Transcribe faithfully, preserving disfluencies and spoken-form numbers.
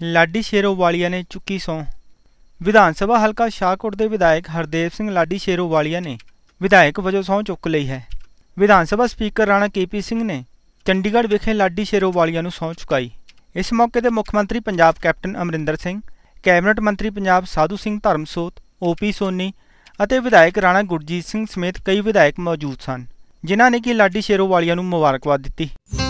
ਲਾਡੀ ਸ਼ੇਰੋਵਾਲੀਆ ने चुकी सौं। विधान सभा हल्का शाहकोट के विधायक हरदेव सिंह लाडी शेरोवालीया ने विधायक वजों सौं चुक ली है। विधान सभा स्पीकर राणा के पी सिंह ने चंडीगढ़ विखे लाडी शेरोवालीया नूं सौं चुकाई। इस मौके ते मुख मंत्री पंजाब कैप्टन अमरिंदर सिंह, कैबिनेट मंत्री पंजाब साधु सिंह धर्मसोत, ओ पी सोनी ਅਤੇ विधायक राणा गुरजीत सिंह समेत कई विधायक मौजूद सन, जिन्हां ने कि लाडी शेरोवालीया नूं मुबारकबाद दित्ती।